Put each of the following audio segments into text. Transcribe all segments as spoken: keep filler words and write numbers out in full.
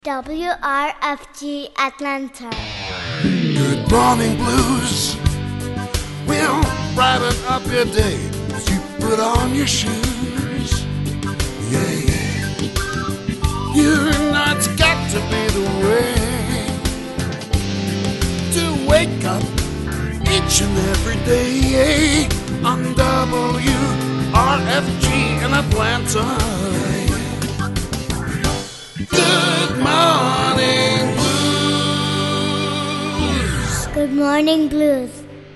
W R F G Atlanta. Good morning blues will brighten up your day as you put on your shoes. Yeah, yeah. You know it's got to be the way to wake up each and every day on W R F G in Atlanta. Good morning blues. Good morning blues.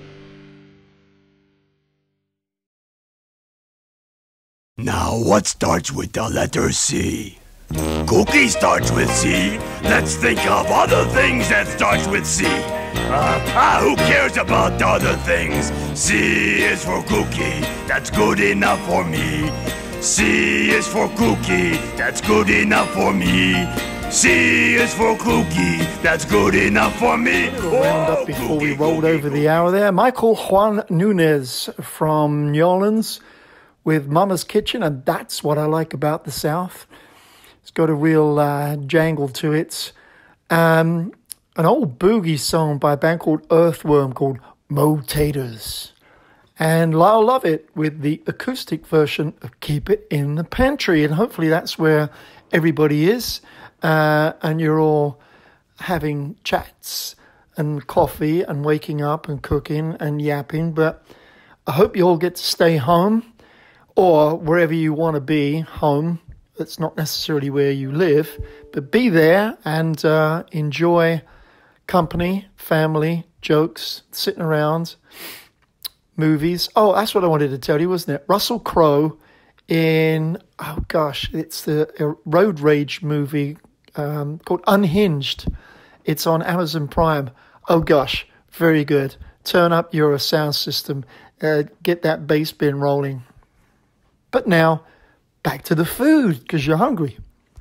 Now what starts with the letter C? Cookie starts with C. Let's think of other things that starts with C. Uh, ah, who cares about other things? C is for cookie. That's good enough for me. C is for cookie. That's good enough for me. C is for cookie. That's good enough for me. A little round up before we rolled over the hour there. Michael Juan Nunez from New Orleans with Mama's Kitchen, and that's what I like about the South. It's got a real uh, jangle to it. Um, an old boogie song by a band called Earthworm called Mo-Taters. And Lyle Lovett with the acoustic version of Keep It in the Pantry. And hopefully that's where everybody is. Uh, and you're all having chats and coffee and waking up and cooking and yapping. But I hope you all get to stay home or wherever you want to be, home. That's not necessarily where you live. But be there and uh, enjoy company, family, jokes, sitting around. Movies. Oh, that's what I wanted to tell you, wasn't it? Russell Crowe in, oh gosh, it's the road rage movie um, called Unhinged. It's on Amazon Prime. Oh gosh, very good. Turn up your sound system. Uh, get that bass bin rolling. But now, back to the food, because you're hungry.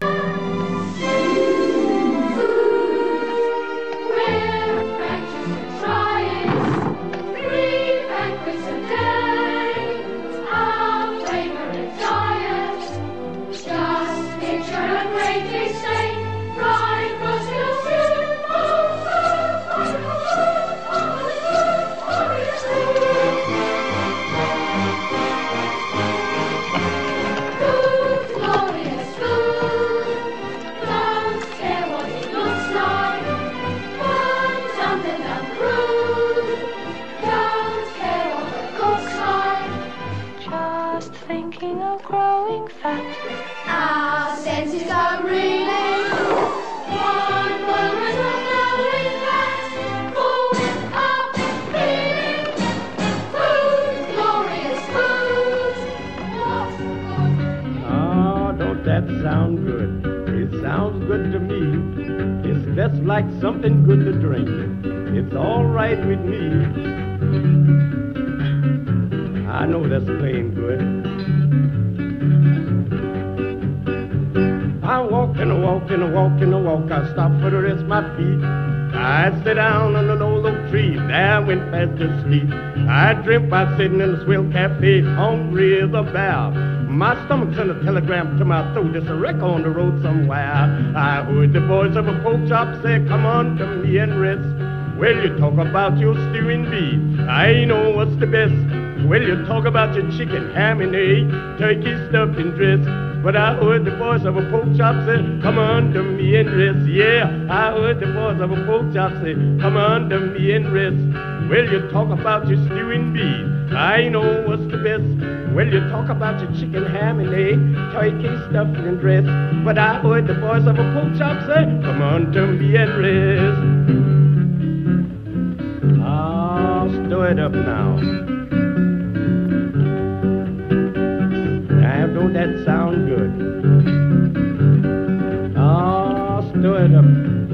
Our senses are reeling. One moment of knowing that full of feeling. Food, glorious food. Oh, don't that sound good? It sounds good to me. It's best like something good to drink. It's all right with me. I know that's plain good. I walk and I walk and I walk and I walk. I stop for to rest my feet. I sit down on an old oak tree. There I went fast to sleep. I dreamt by sitting in a swell cafe, hungry as a bear. My stomach sent a telegram to my throat. There's a wreck on the road somewhere. I heard the voice of a pork chop say, "Come on to me and rest." Well, you talk about your stewing beef. I know what's the best. Well, you talk about your chicken, ham and egg, turkey stuffed and dressed. But I heard the voice of a pork chop say, "Come on to me and rest." Yeah, I heard the voice of a pork chop say, "Come on to me and rest." Well, you talk about your stewing beef. I know what's the best. Well, you talk about your chicken, ham and egg, turkey stuffed and dressed. But I heard the voice of a pork chop say, "Come on to me and rest." Oh, stir it up now. Now, don't that sound good? Oh, stir it up.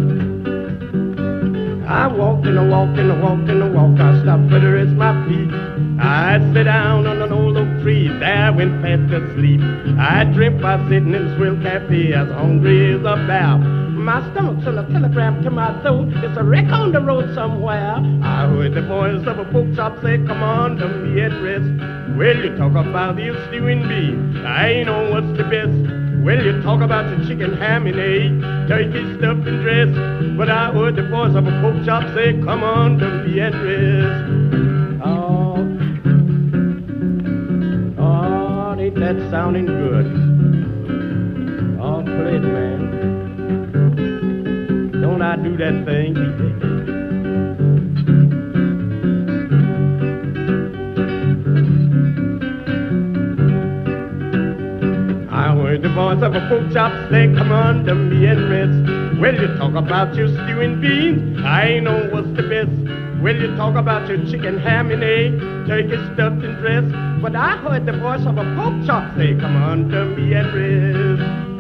I walked and I walked and I walked and I walked. I stopped for to rest my feet. I sit down on an old oak tree. There I went fast to sleep. I dreamt by sitting in a swell cafe, as hungry as a bear. My stomach sent a telegram to my throat. It's a wreck on the road somewhere. I heard the voice of a pork chop say, "Come on to me and rest." Well, you talk about your stewing beef. I know what's the best. Well, you talk about your chicken ham and egg, turkey stuffed and dressed. But I heard the voice of a pork chop say, come on to me and rest. Oh, oh, ain't that sounding good? Oh, play it, man. Don't I do that thing? The voice of a pork chop say, come on to me and rest. Well, you talk about your stew and beans, I ain't know what's the best. Well, you talk about your chicken, ham and egg, turkey stuffed and dressed. But I heard the voice of a pork chop say, come on to me and rest.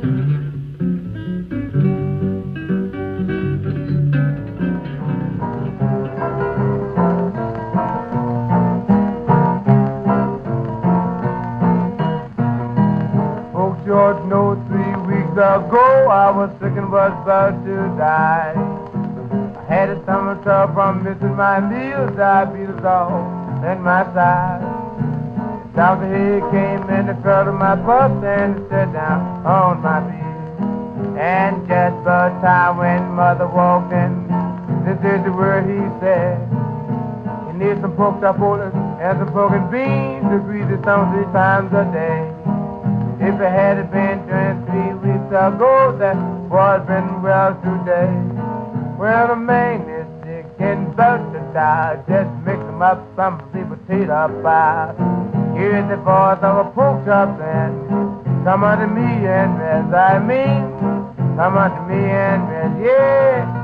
George knows three weeks ago I was sick and was about to die. I had a stomach trouble from missing my meals, diabetes all in my side. Doctor he came in and felt of my pulse and sat down on my bed. And just about time when mother walked in, this is the word he said. You need some pork chop and some pork and beans to grease the stomach three times a day. If it had been twenty-three weeks ago, that boy'd been well today. Well, the man is sick and about to die. Just mix him up some sweet potato pie. Here's the voice of a pork chop and come unto me and rest. I mean, come unto me and rest, yeah.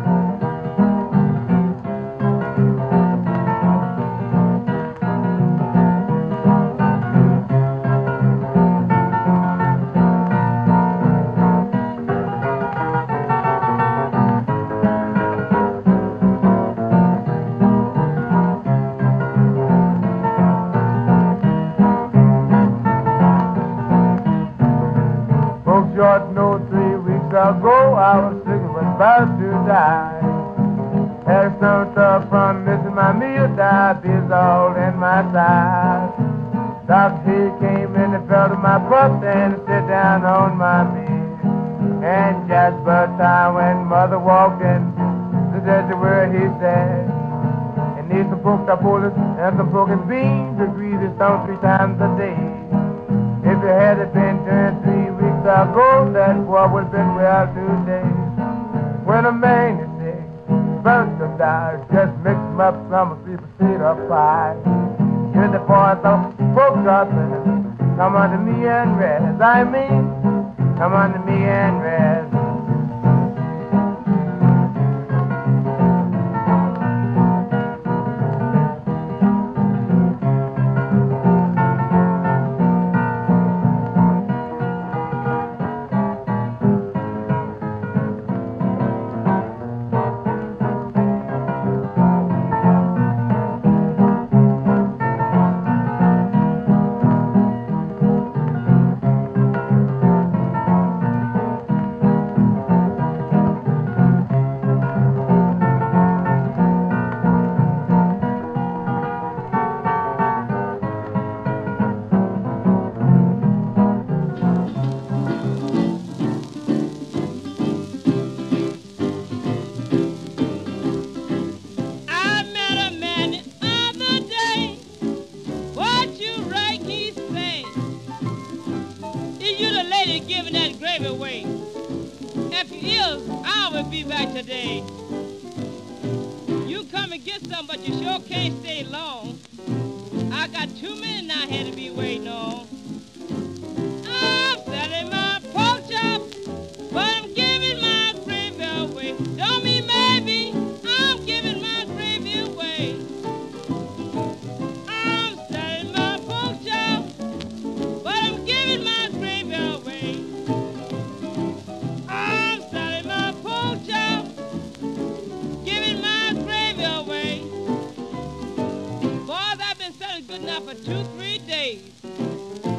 George know three weeks ago I was sick and was about to die. Had a stomach trouble from missing my meal, diabetes all in my side. Doctor he came in and felt of my pulse and sit down on my bed. And just about time when mother walked in, this is the word he said. And need some pork chop and some pork and beans to grease his stomach three times a day. If it had been twenty-three weeks ago, that boy would have been well today. When a man is sick, first to die, just mix him up some sweet potato pie. Hear the voice of pork chop and come unto me and rest. I mean, come unto me and rest. For two, three days.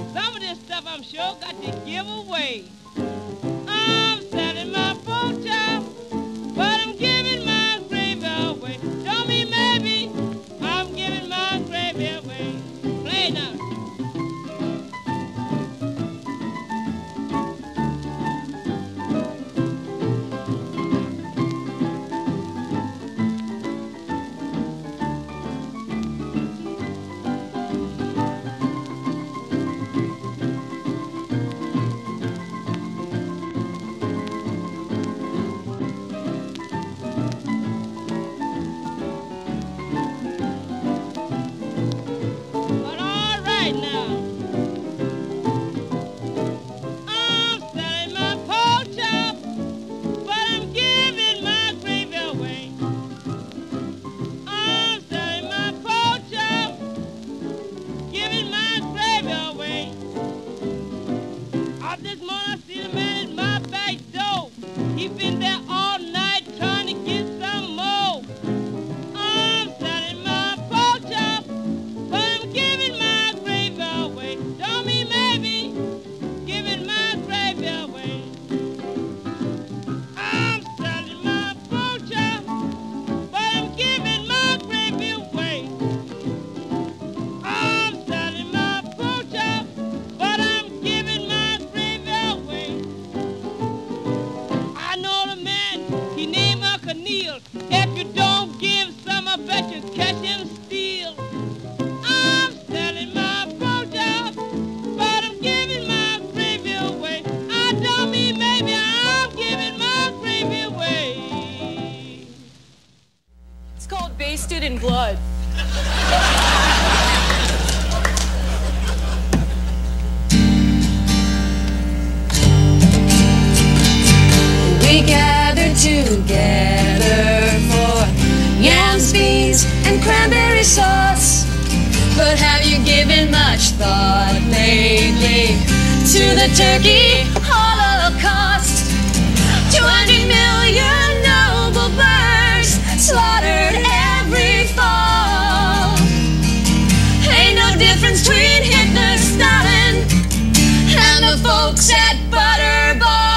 Basted in blood. We gathered together for yams, beans, and cranberry sauce. But have you given much thought lately to the turkey holocaust? two hundred million noble birds slaughtered every fall. Ain't no difference between Hitler, Stalin, and the folks at Butterball.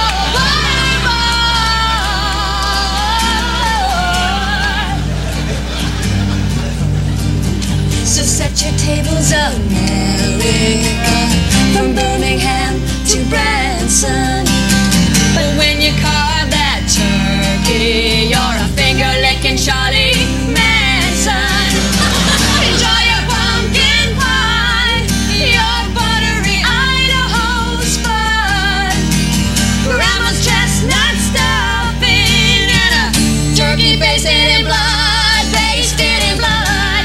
So set your tables, America, from Birmingham to Branson. But when you carve that turkey, you're a finger-licking Charlie Manson. Enjoy your pumpkin pie, your buttery Idaho spud, Grandma's chestnut stuffing, and a turkey basted in blood, basted in blood.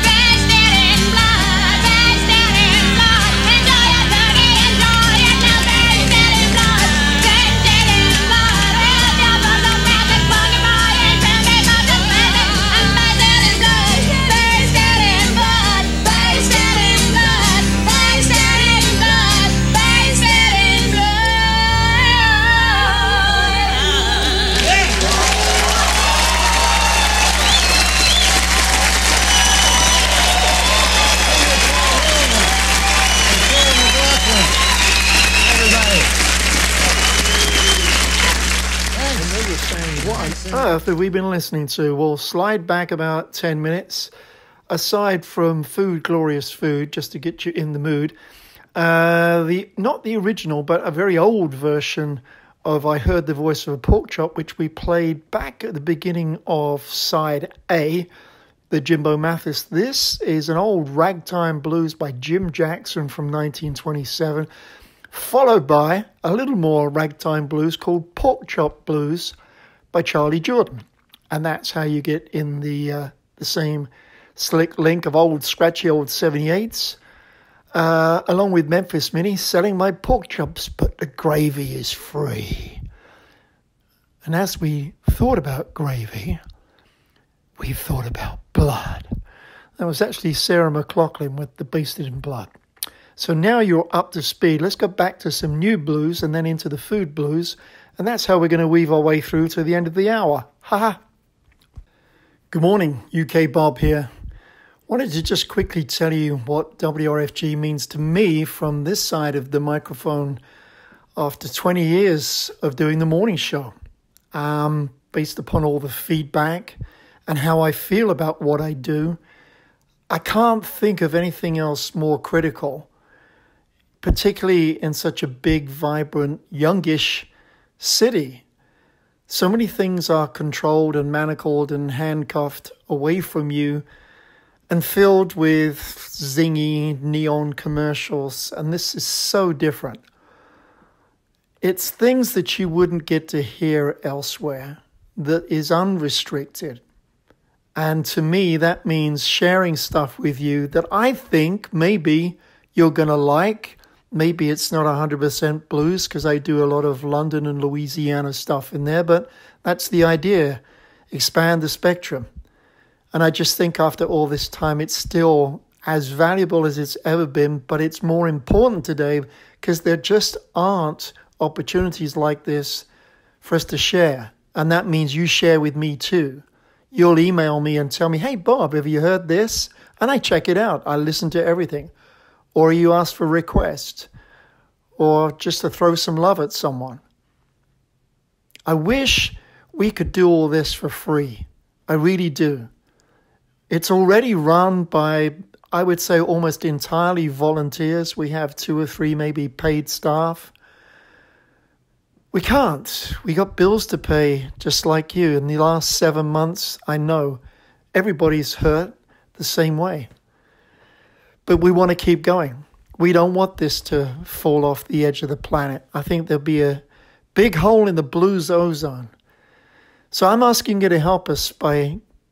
What earth have we been listening to? We'll slide back about ten minutes. Aside from Food, Glorious Food, just to get you in the mood, uh, the not the original, but a very old version of I Heard the Voice of a Pork Chop, which we played back at the beginning of side A, the Jimbo Mathis. This is an old ragtime blues by Jim Jackson from nineteen twenty-seven, followed by a little more ragtime blues called Pork Chop Blues by Charlie Jordan. And that's how you get in the uh, the same slick link of old scratchy old seventy-eights, uh, along with Memphis Minnie selling my pork chops, but the gravy is free. And as we thought about gravy, we thought about blood. That was actually Sarah McLachlan with the Basted in Blood. So now you're up to speed. Let's go back to some new blues and then into the food blues. And that's how we're going to weave our way through to the end of the hour. Ha ha. Good morning, U K Bob here. Wanted to just quickly tell you what W R F G means to me from this side of the microphone after twenty years of doing the morning show. Um, based upon all the feedback and how I feel about what I do, I can't think of anything else more critical, particularly in such a big, vibrant, youngish city. So many things are controlled and manacled and handcuffed away from you and filled with zingy neon commercials. And this is so different. It's things that you wouldn't get to hear elsewhere, that is unrestricted. And to me, that means sharing stuff with you that I think maybe you're going to like. Maybe it's not one hundred percent blues because I do a lot of London and Louisiana stuff in there, but that's the idea. Expand the spectrum. And I just think after all this time, it's still as valuable as it's ever been, but it's more important today because there just aren't opportunities like this for us to share. And that means you share with me too. You'll email me and tell me, hey, Bob, have you heard this? And I check it out. I listen to everything. Or you ask for requests, or just to throw some love at someone. I wish we could do all this for free. I really do. It's already run by, I would say, almost entirely volunteers. We have two or three maybe paid staff. We can't. We got bills to pay, just like you. In the last seven months, I know everybody's hurt the same way. But we want to keep going. We don't want this to fall off the edge of the planet. I think there'll be a big hole in the blues ozone. So I'm asking you to help us by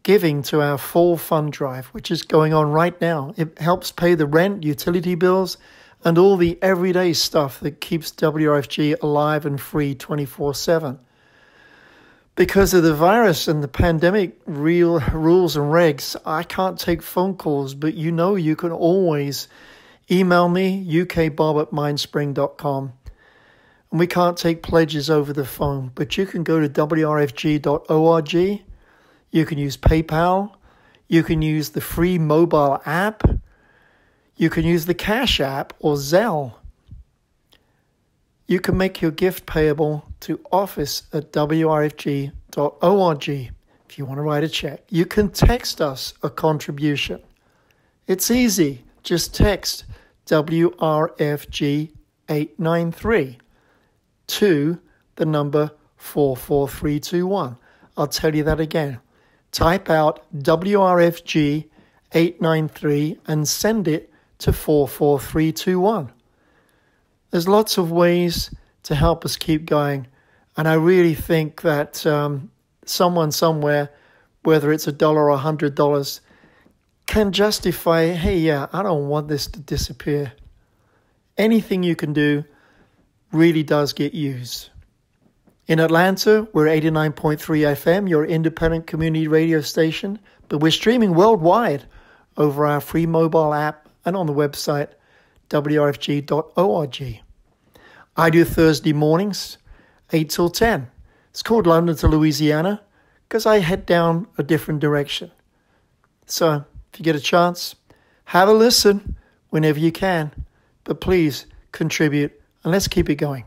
giving to our fall fund drive, which is going on right now. It helps pay the rent, utility bills, and all the everyday stuff that keeps W R F G alive and free twenty-four seven. Because of the virus and the pandemic real rules and regs, I can't take phone calls, but you know you can always email me, u k bob at mindspring dot com. And we can't take pledges over the phone, but you can go to w r f g dot org. You can use PayPal. You can use the free mobile app. You can use the Cash App or Zelle. You can make your gift payable to office at w r f g dot org if you want to write a check. You can text us a contribution. It's easy. Just text W R F G eight nine three to the number four four three two one. I'll tell you that again. Type out W R F G eight nine three and send it to four four three two one. There's lots of ways to help us keep going. And I really think that um, someone somewhere, whether it's a dollar or a hundred dollars, can justify, hey, yeah, I don't want this to disappear. Anything you can do really does get used. In Atlanta, we're eighty-nine point three F M, your independent community radio station, but we're streaming worldwide over our free mobile app and on the website w r f g dot org. I do Thursday mornings, eight till ten. It's called London to Louisiana because I head down a different direction. So if you get a chance, have a listen whenever you can, but please contribute and let's keep it going.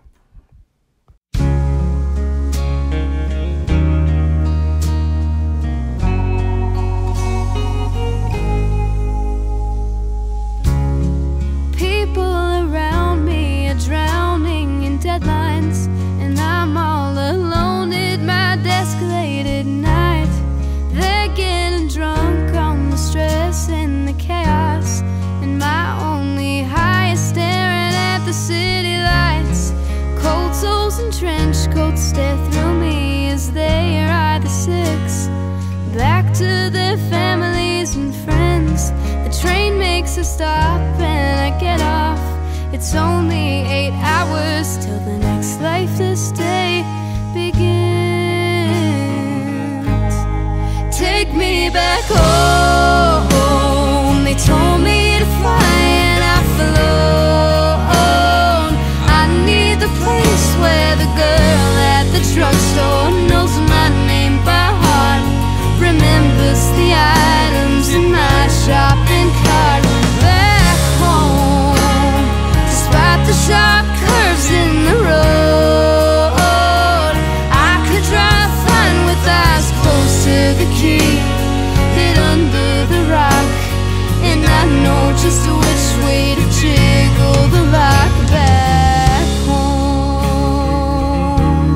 Deadlines, and I'm all alone at my desk late at night. They're getting drunk on the stress and the chaos, and my only high is staring at the city lights. Cold souls and trench coats stare through me as they ride the six back to their families and friends. The train makes a stop and I get off. It's only eight hours till the next life this day begins. Take me back home. They told me to fly and I flown. I need the place where the girl at the drugstore knows my name by heart, remembers the items in my shopping cart. Back home, despite the sharp curves in the road, I could drive fine with eyes close to the key, hid under the rock, and I know just which way to jiggle the lock. Back home,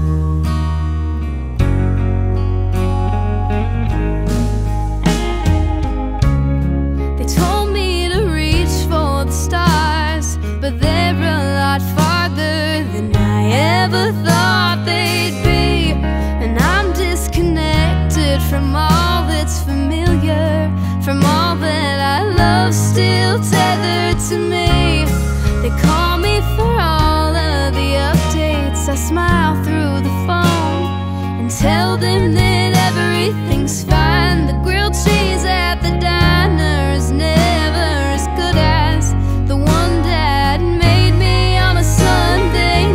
they told me to reach for the stars, but they're a lot farther than I ever thought they'd be. And I'm disconnected from all that's familiar, from all that I love still tethered to me. They call me for all of the updates. I smile through the phone and tell them that everything's fine. The grilled cheese at the diner is never as good as the one Dad made me on a Sunday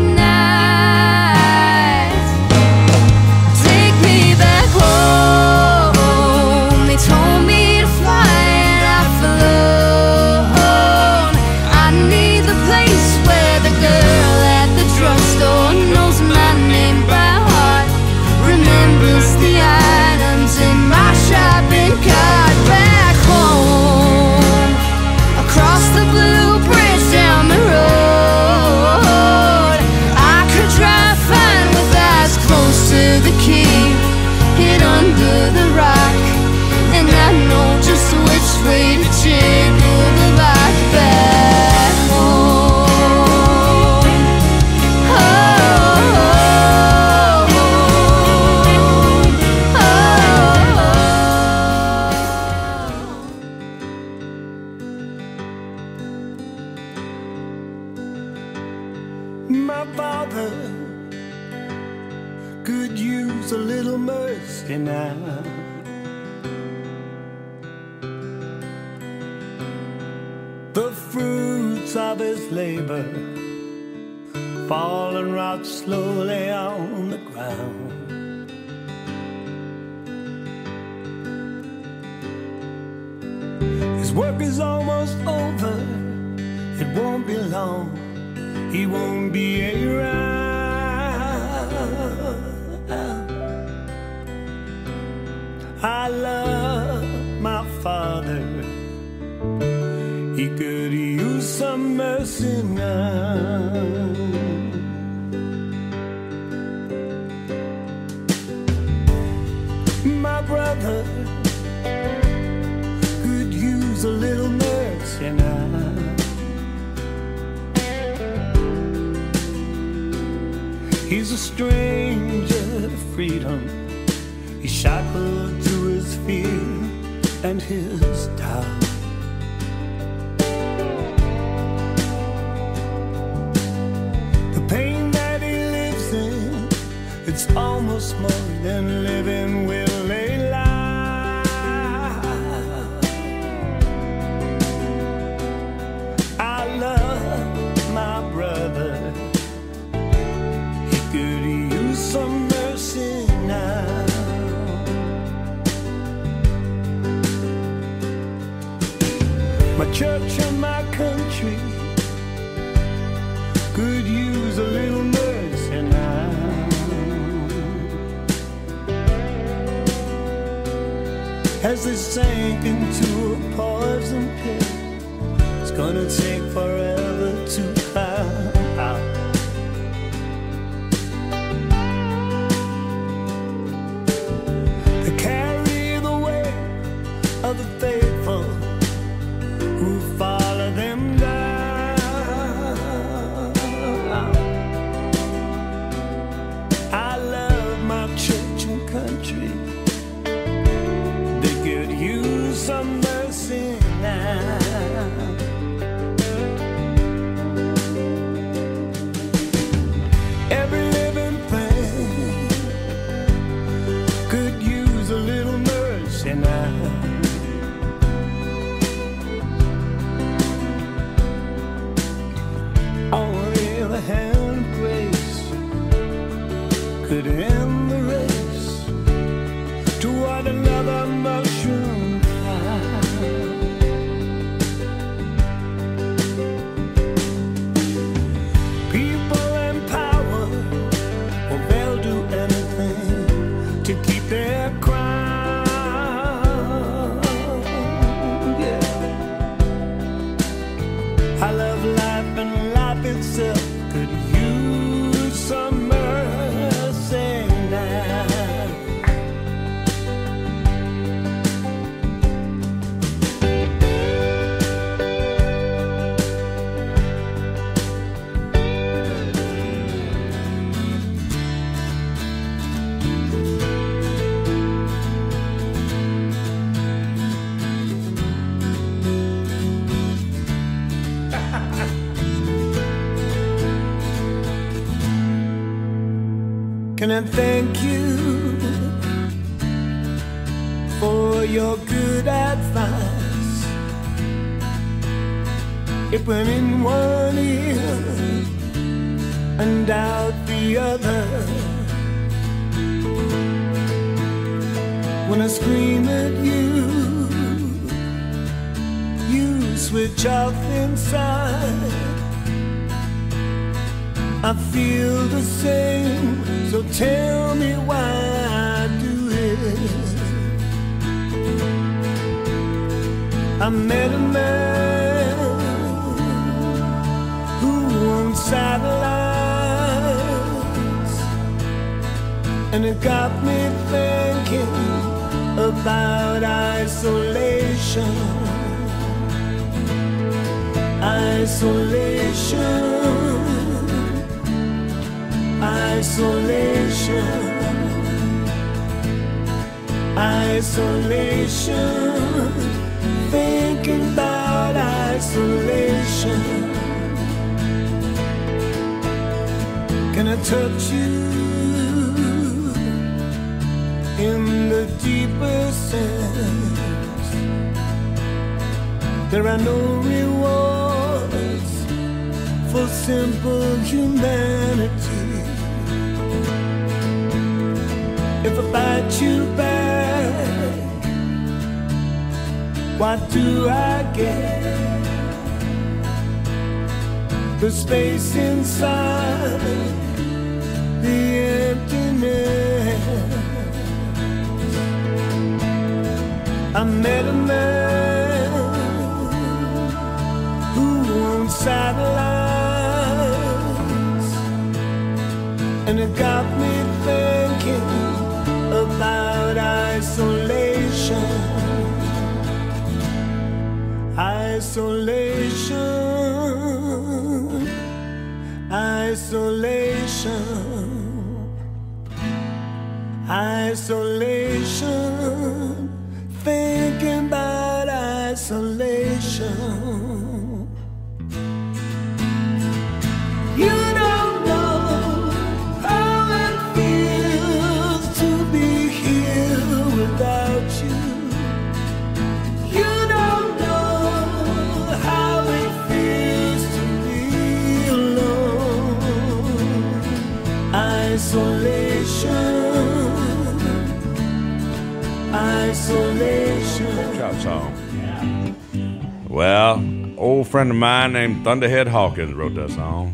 night. Take me back home. They told me to fly and I flown. I need the place where the girl at the drugstore knows my name by heart, remembers the items in my shopping cart. Back home, across the blue bridge down the road, I could drive fine with eyes close to the key, hid under the rock, and I know just which way to jiggle the lock. Back home, oh, oh, oh, oh. mercy now. The fruits of his labor fall and rot slowly on the ground. His work is almost over, it won't be long, he won't be around. I love my father, he could use some mercy now. My brother could use a little mercy now. He's a stranger to freedom, he's shackled to his fear and his doubt. The pain that he lives in, it's almost more than living will a lie. I love my brother, he could use some mercy now. My church and my country could use a little mercy now. As they sank into a poison pit, it's gonna take forever to climb out. They carry the weight of the faithful who follow them down. I love my church and country, they could use some mercy now. Every living thing could use a little mercy now. Only the hand of grace could end the race toward another mushroom cloud. People in power, well, they'll do anything to keep their crown. Yeah. I love life and life itself could use some mercy now. Can I thank you for your good advice? It went in one ear and out the other. When I scream at you, you switch off inside. I feel the same, so tell me why I do it. I met a man who owns satellites, and it got me thinking about isolation. Isolation. Isolation, isolation, thinking about isolation. Can I touch you a deeper sense. There are no rewards for simple humanity. If I bite you back, what do I get? The space inside, the emptiness. I met a man who owns satellites, and it got me thinking about isolation. Isolation, isolation, isolation, thinking about isolation. You don't know how it feels to be here without you. You don't know how it feels to be alone. Isolation, isolation. Chop song. Well, old friend of mine named Thunderhead Hawkins wrote that song.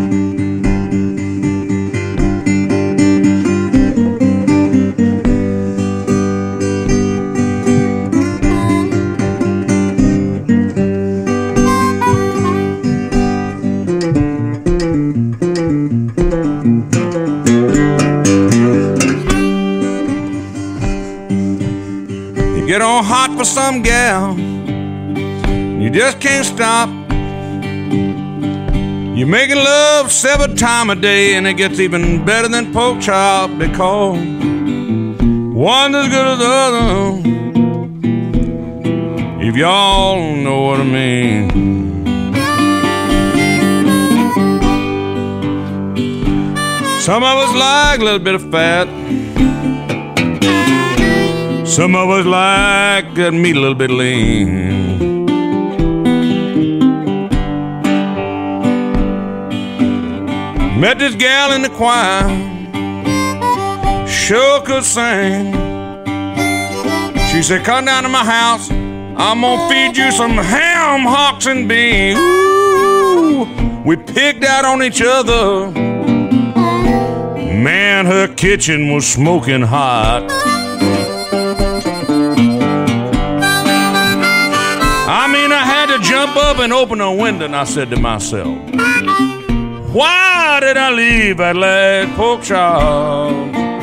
Get on hot for some gal, you just can't stop. You're making love seven times a day, and it gets even better than pork chop, because one's as good as the other, if y'all know what I mean. Some of us like a little bit of fat, some of us like that meat a little bit lean. Met this gal in the choir, sure could sing. She said, come down to my house, I'm gonna feed you some ham, hocks, and beans. Ooh, we picked out on each other. Man, her kitchen was smoking hot. I mean, I had to jump up and open a window, and I said to myself, why did I leave that last pork chop?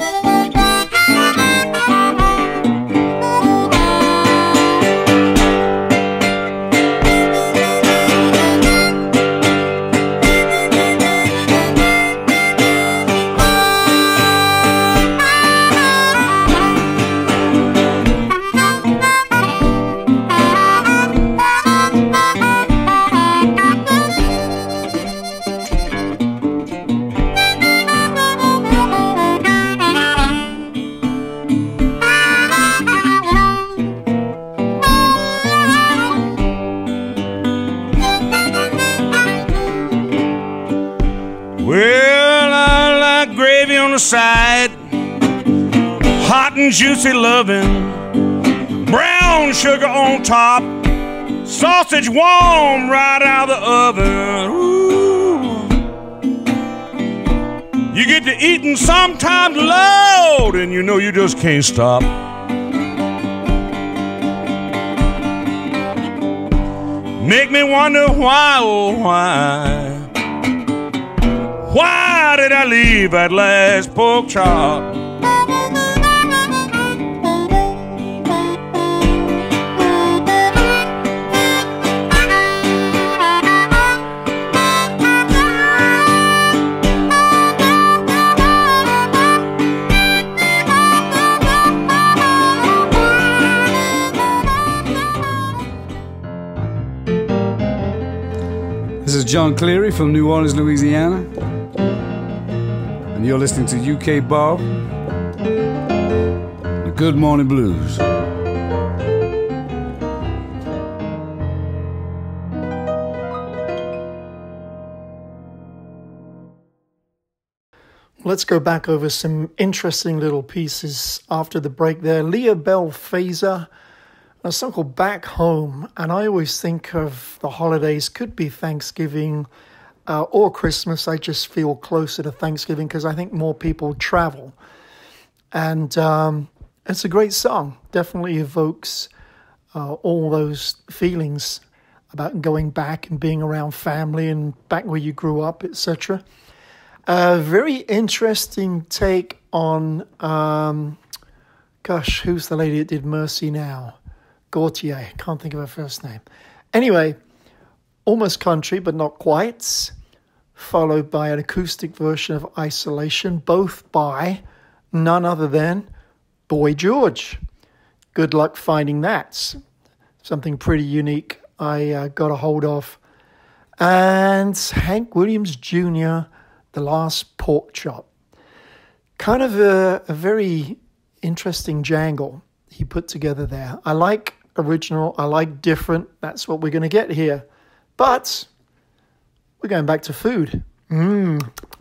Well, I like gravy on the side, hot and juicy loving, brown sugar on top, sausage warm right out of the oven. Ooh. You get to eating sometimes loud, and you know you just can't stop. Make me wonder why, oh why. Why did I leave that last pork chop? This is John Cleary from New Orleans, Louisiana. And you're listening to U K Bob. The Good Morning Blues. Let's go back over some interesting little pieces after the break there. Leah Bell Fazer, a song called Back Home. And I always think of the holidays, could be Thanksgiving uh, or Christmas. I just feel closer to Thanksgiving because I think more people travel. And um, it's a great song. Definitely evokes uh, all those feelings about going back and being around family and back where you grew up, et cetera. A very interesting take on, um, gosh, who's the lady that did Mercy Now? Gautier, can't think of her first name. Anyway, almost country, but not quite, followed by an acoustic version of Isolation, both by none other than Boy George. Good luck finding that. Something pretty unique I uh, got a hold of. And Hank Williams Junior, The Last Pork Chop. Kind of a, a very interesting jangle he put together there. I like original, I like different. That's what we're going to get here. But we're going back to food. Mmm.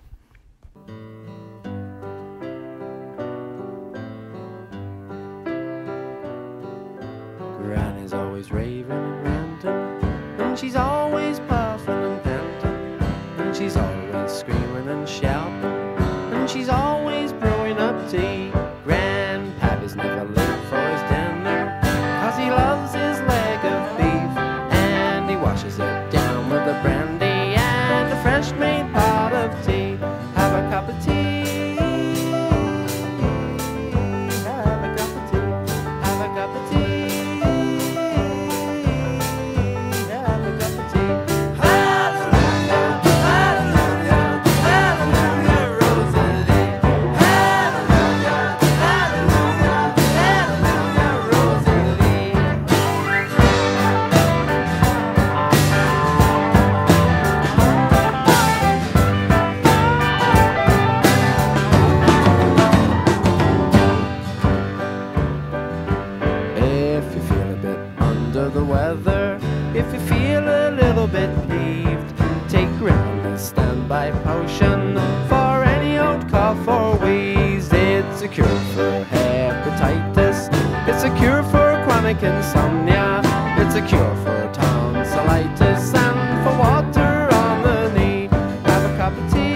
Granny's always raving and ranting, and she's always puffing and panting, and she's always screaming and shouting, and she's always brewing up tea. Grandpappy's never late for his dinner, cause he loves his leg of beef, and he washes it down with a brandy and a fresh made pot of tea. Have a cup of tea. Have a cup of tea. Have a cup of tea. If you feel a little bit peeved, take Ritalin standby potion for any old cough or wheeze. It's a cure for hepatitis, it's a cure for chronic insomnia, it's a cure for tonsillitis and for water on the knee. Have a cup of tea.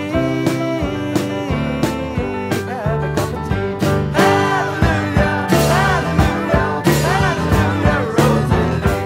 Have a cup of tea. Hallelujah, hallelujah, hallelujah, Rosalie.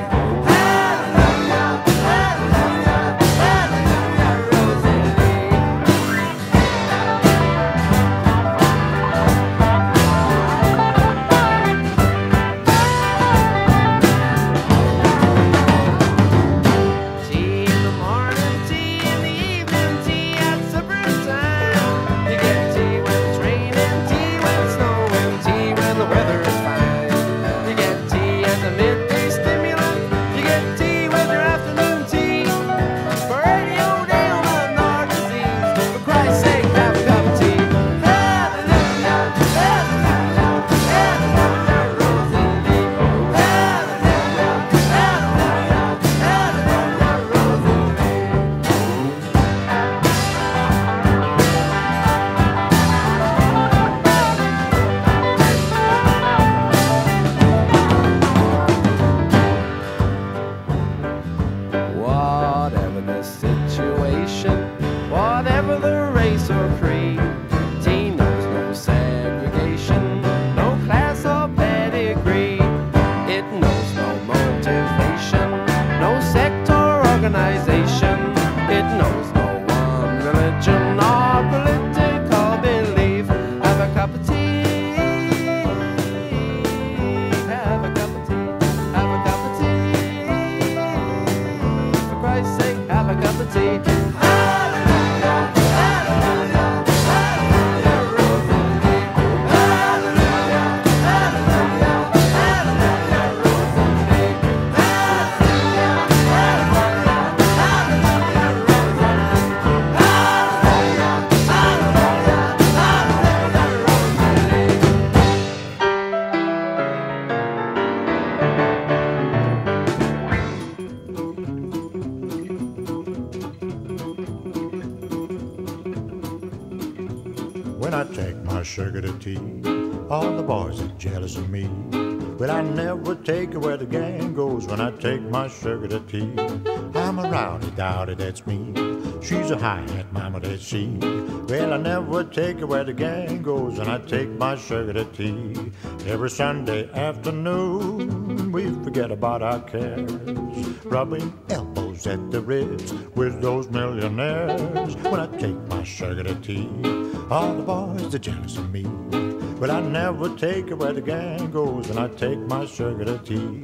my sugar to tea. All the boys are jealous of me. Well, I never take her where the gang goes when I take my sugar to tea. I'm a rowdy dowdy, that's me. She's a high-hat mama, that's she. Well, I never take her where the gang goes when I take my sugar to tea. Every Sunday afternoon, we forget about our cares, rubbing elbows at the ribs with those millionaires. When I take my sugar to tea, all the boys are jealous of me. But I never take her where the gang goes when I take my sugar to tea.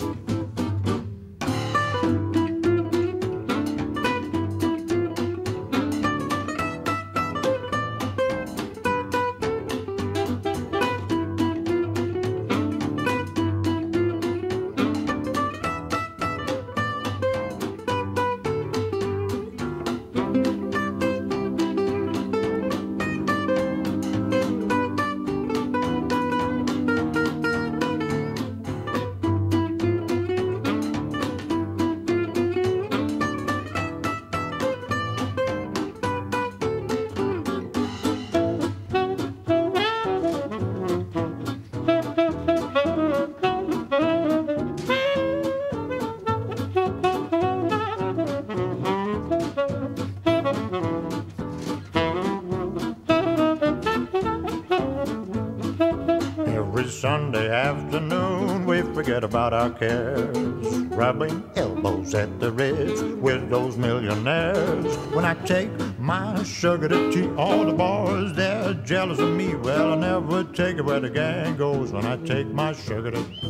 Sunday afternoon, we forget about our cares, rubbing elbows at the ribs with those millionaires. When I take my sugar to tea, all the boys, they're jealous of me. Well, I never take it where the gang goes when I take my sugar to tea.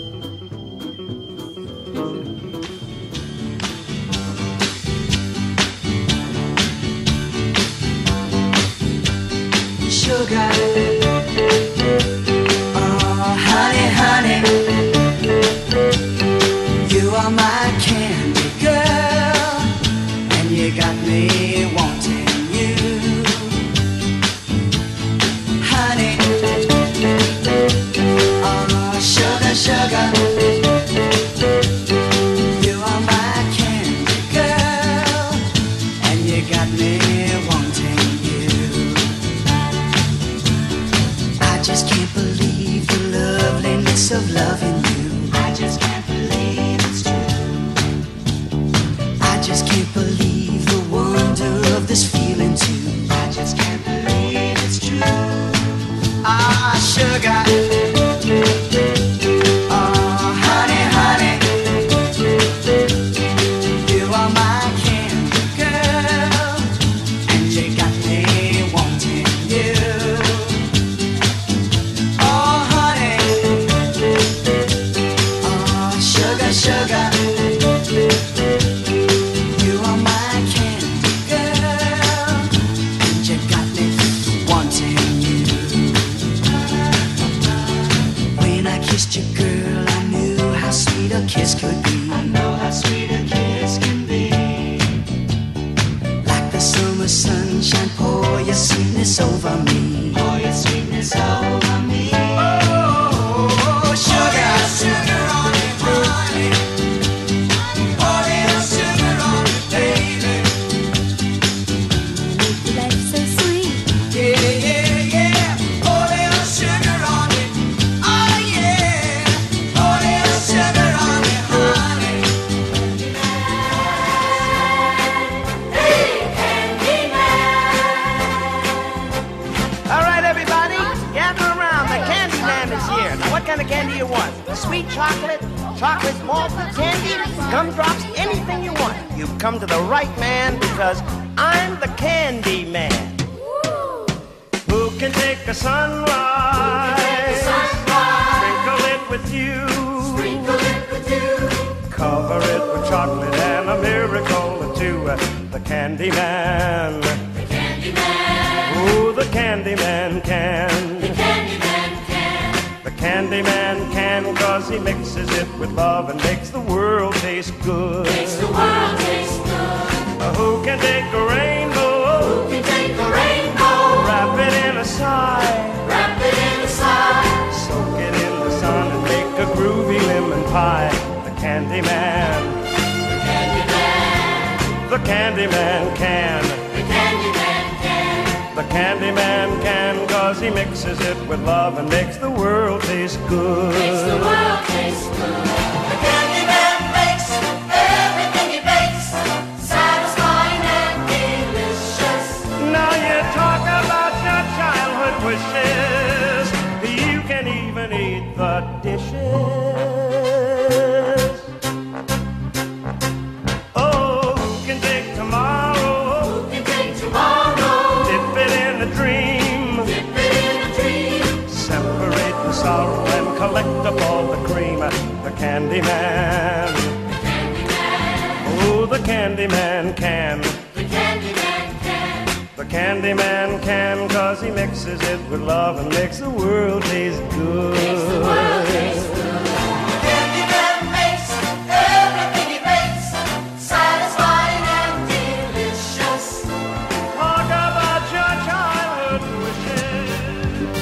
Sugar, oh honey, honey, you are my candy girl, and you got me wanting you, honey, oh sugar, sugar, you are my candy girl, and you got me wanting you. I just can't believe the loveliness of loving you. I just can't believe it's true. I just can't believe the wonder of this feeling too. I just can't believe it's true. Ah, sugar. Oh, honey, honey, you are my candy girl, and you got me wanting you. Sugar, you are my candy girl, and you got me wanting you. When I kissed you, girl, I knew how sweet a kiss could be. I know how sweet a kiss can be. Like the summer sunshine, pour your sweetness over me. Pour your sweetness over me. Oh, sugar, sugar on it, honey. Candy you want? Sweet chocolate, chocolate malted candy, gumdrops, anything you want. You've come to the right man because I'm the candy man. Woo. Who can take a sunrise, take a sunrise, sprinkle it with you, sprinkle it with you, cover it with chocolate and a miracle or two. The candy man, the candy man, ooh, the candy man can. The candy man can. The candy man can, cause he mixes it with love and makes the world taste good. Makes the world taste good. Uh, who can take a rainbow? Who can take a rainbow? Wrap it in a sigh. Wrap it in a sigh. Soak it in the sun and make a groovy lemon pie. The candy man. The candy man. The candy man can. The candy man can. The candy man can, cause he mixes it with love and makes the world taste good. Makes the world taste good. The candy man makes everything he bakes satisfying and delicious. Now you talk about your childhood wishes. You can even eat the dishes. Oh, who can take tomorrow? Who can take tomorrow? Dip it in a dream. Dip it in a dream. Separate the sorrow and collect up all the cream. The candy man. The candy man. Oh, the candy man can. The candy man can. The candy man can, cause he mixes it with love and makes the world taste good. Makes the world taste good. The candy man makes everything he makes satisfying and delicious. Talk about your childhood wishes.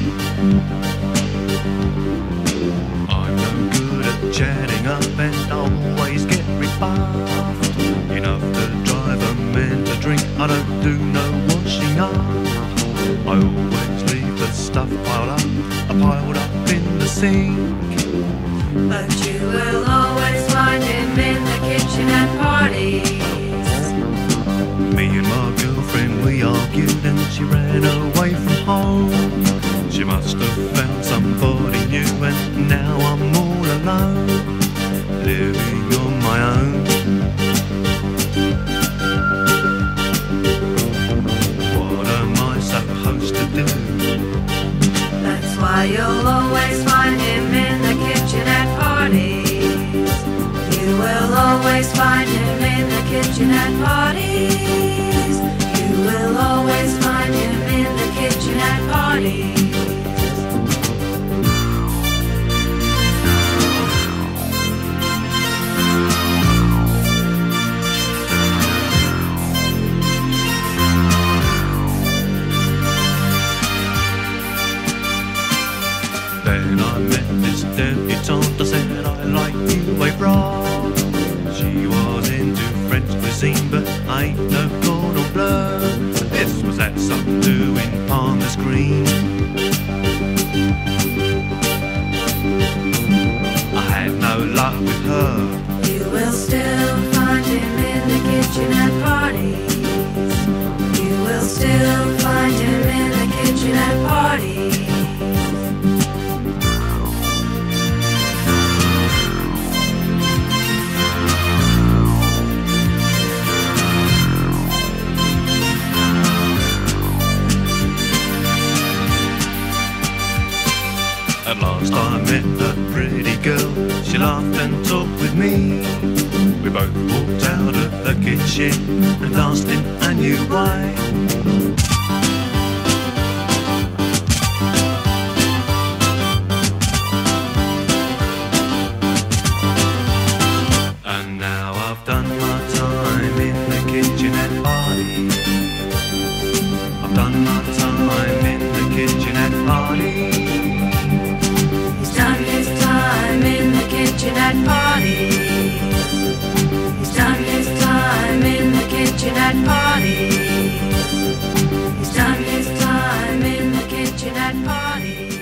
I'm no good at chatting up and always get rebuffed. Enough to drive a man to drink, I don't do no washing up. I always leave the stuff piled up, uh, piled up in the sink. But you will always find him in the kitchen at parties. Me and my girlfriend, we argued and she ran away from home. She must have found somebody new and now I'm all alone, living on my own. What am I supposed to do? That's why you'll always find him in the kitchen at parties. You will always find him in the kitchen at parties. You will always find him in the kitchen at parties. Then I met this debutante, I said I like you, I brought. She was into French cuisine, but I ain't no cordon bleu. This was at some do in Palmer's Green. I had no luck with her. You will still find him in the kitchen at parties. You will still find him in the kitchen at parties. At last I met a pretty girl, she laughed and talked with me. We both walked out of the kitchen and danced in a new way. And now I've done my time in the kitchen at parties. I've done my time in the kitchen at parties. He's done his time in the kitchen at parties. He's done his time in the kitchen at parties. He's done his time in the kitchen at parties.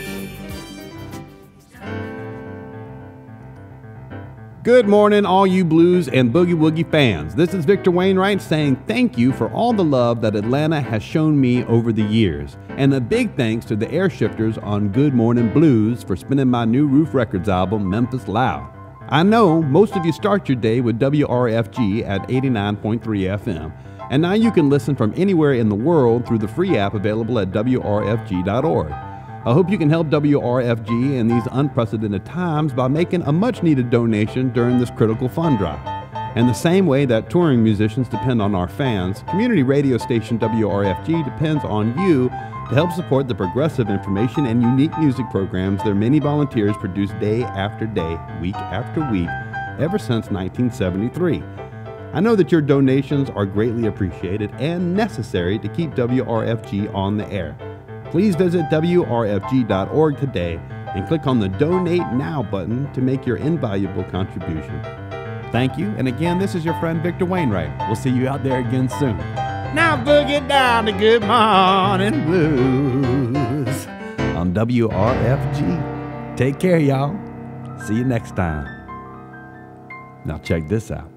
Good morning, all you blues and boogie woogie fans. This is Victor Wainwright saying thank you for all the love that Atlanta has shown me over the years. And a big thanks to the Airshifters on Good Morning Blues for spinning my new Roof Records album, Memphis Loud. I know most of you start your day with W R F G at eighty-nine point three F M. And now you can listen from anywhere in the world through the free app available at W R F G dot org. I hope you can help W R F G in these unprecedented times by making a much-needed donation during this critical fund drive. And the same way that touring musicians depend on our fans, community radio station W R F G depends on you to help support the progressive information and unique music programs their many volunteers produce day after day, week after week, ever since nineteen seventy-three. I know that your donations are greatly appreciated and necessary to keep W R F G on the air. Please visit W R F G dot org today and click on the Donate Now button to make your invaluable contribution. Thank you, and again, this is your friend Victor Wainwright. We'll see you out there again soon. Now boogie down the Good Morning Blues on W R F G. Take care, y'all. See you next time. Now check this out.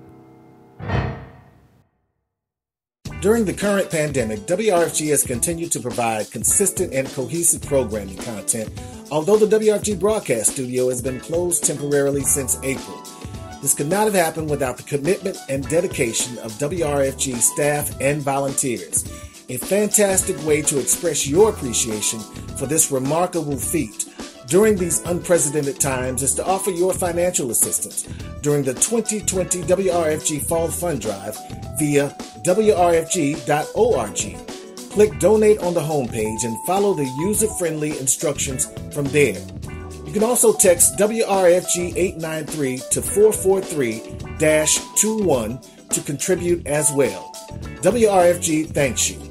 During the current pandemic, W R F G has continued to provide consistent and cohesive programming content, although the W R F G broadcast studio has been closed temporarily since April. This could not have happened without the commitment and dedication of W R F G staff and volunteers. A fantastic way to express your appreciation for this remarkable feat during these unprecedented times is to offer your financial assistance during the twenty twenty W R F G Fall Fund Drive via W R F G dot org. Click Donate on the homepage and follow the user-friendly instructions from there. You can also text W R F G eight nine three to four four three dash two one to contribute as well. W R F G thanks you.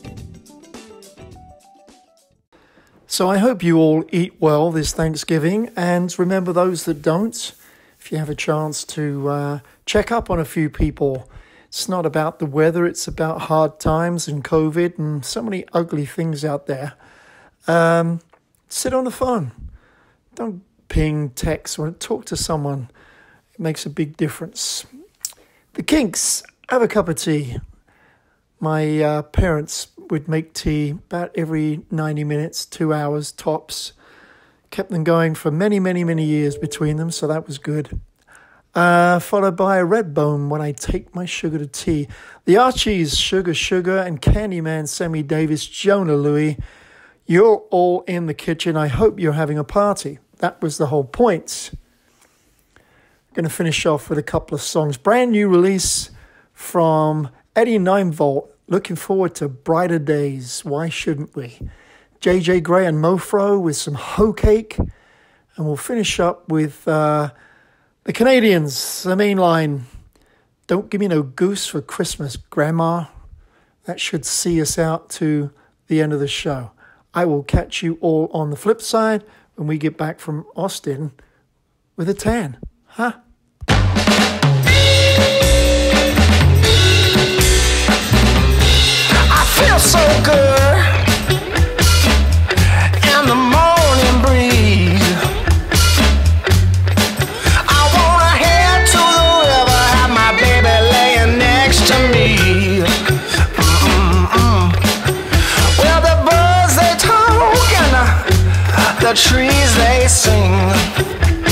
So I hope you all eat well this Thanksgiving, and remember those that don't, if you have a chance to uh, check up on a few people. It's not about the weather, it's about hard times and COVID and so many ugly things out there. Um, sit on the phone. Don't ping, text, or talk to someone. It makes a big difference. The Kinks, have a cup of tea. My uh, parents would make tea about every ninety minutes, two hours tops. Kept them going for many, many, many years between them, so that was good. Uh, followed by a Redbone, When I Take My Sugar to Tea. The Archies, Sugar Sugar, and Candyman, Sammy Davis, Jonah Louie. You're all in the kitchen. I hope you're having a party. That was the whole point. I'm going to finish off with a couple of songs. Brand new release from Eddie nine volt. Looking forward to brighter days. Why shouldn't we? J J Gray and Mofro with some Hoe Cake. And we'll finish up with uh, the Canadians, the main line. Don't give me no goose for Christmas, Grandma. That should see us out to the end of the show. I will catch you all on the flip side when we get back from Austin with a tan. Huh? I feel so good in the morning breeze. I wanna head to the river, have my baby laying next to me. Mm-mm-mm. Well, the birds they talk and the, the trees they sing.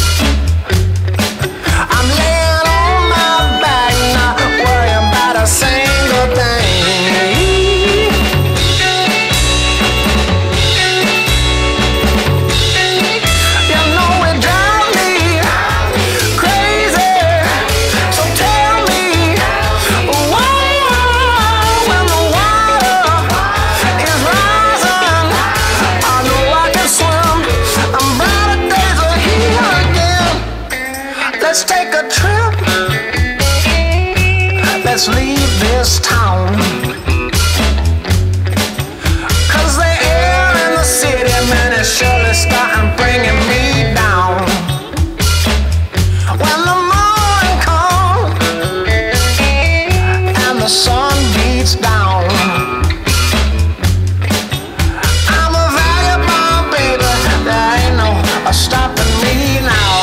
I'm laying on my back, not worrying about a single thing. Let's take a trip. Let's leave this town. Cause the air in the city, man, is surely starting bringing me down. When the morning comes and the sun beats down, I'm a vagabond, baby. There ain't no stopping me now.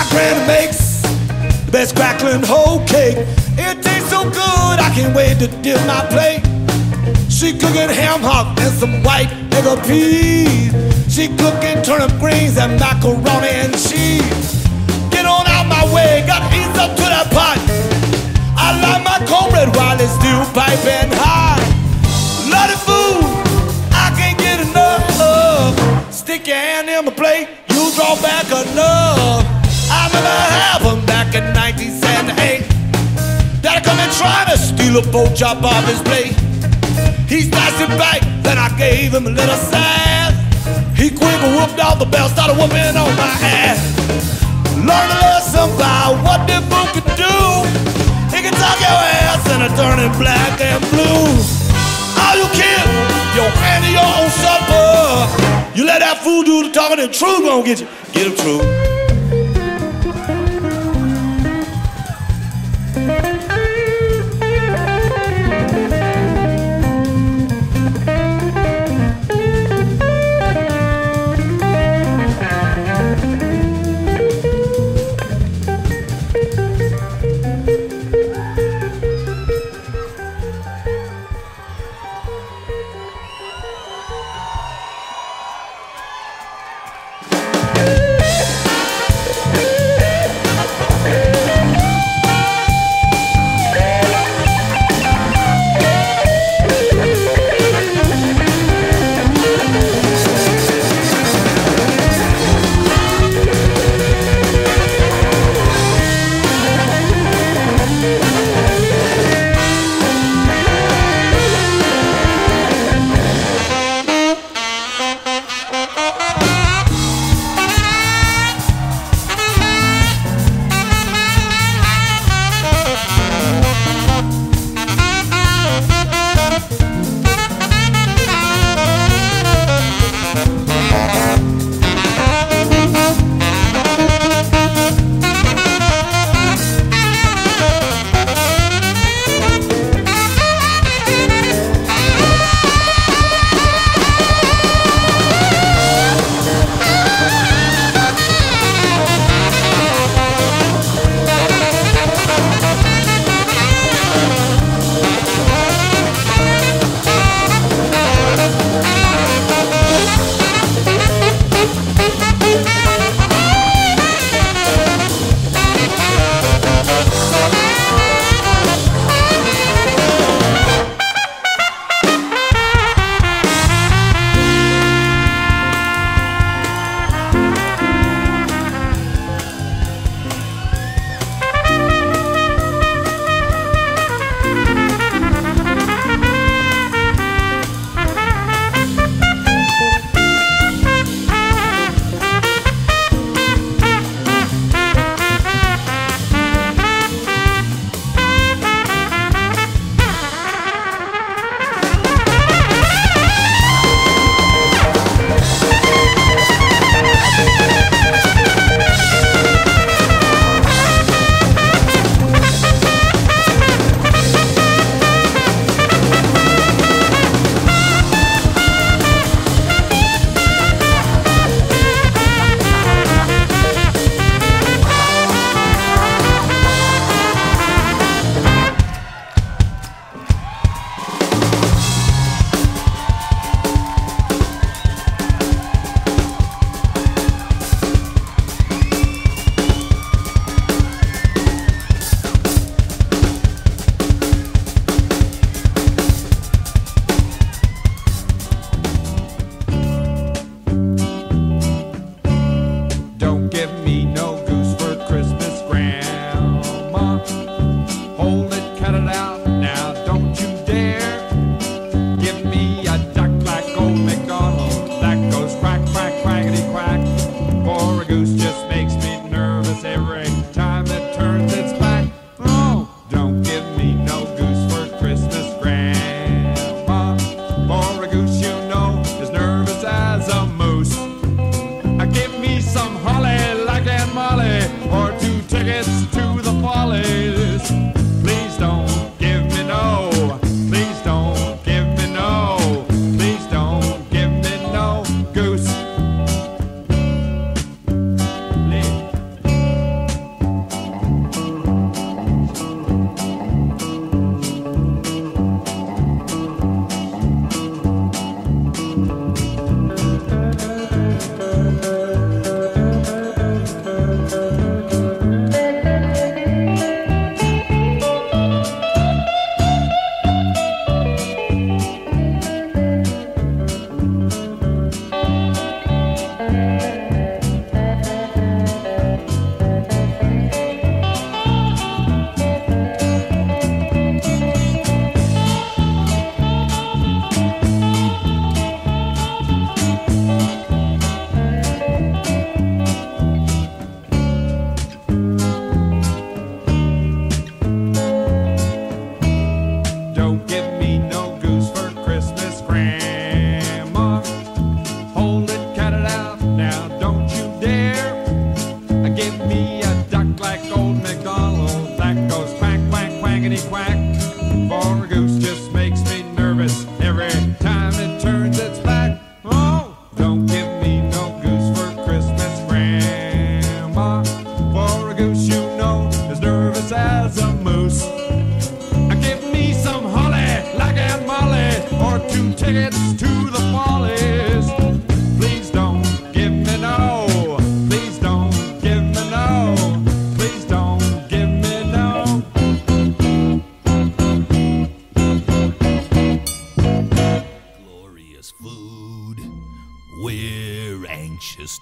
My granny makes the best crackling whole cake. It tastes so good, I can't wait to dip my plate. She cooking ham hock and some white egg or peas. She cooking turnip greens and macaroni and cheese. Get on out my way, gotta ease up to that pot. I like my cornbread while it's still piping hot. Lot of food, I can't get enough. Stick your hand in my plate, you draw back enough. I remember having back in nineteen seventy-eight. Daddy come and try to steal a pork chop off his plate. He snatched it back, then I gave him a little sass. He quick whooped out the bell, started whooping on my ass. Learn a lesson by what the fool could do. He can talk your ass and it turn it black and blue. All you kids, your hand to your own supper. You let that fool do the talking, and truth gonna get you. Get him true.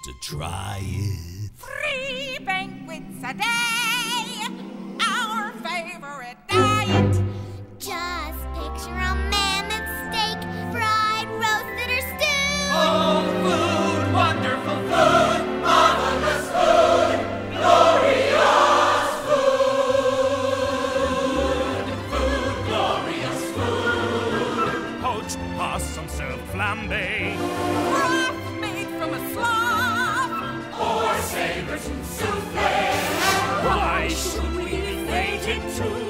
to try it. Three banquets a day, our favorite diet. Just picture a mammoth steak, fried, roasted, or stewed. Oh, food, wonderful food, marvelous food, glorious food. Food, glorious food. Poached possum served flambe. Broth made from a slob. Or sabers and souffle. Why should we be fated to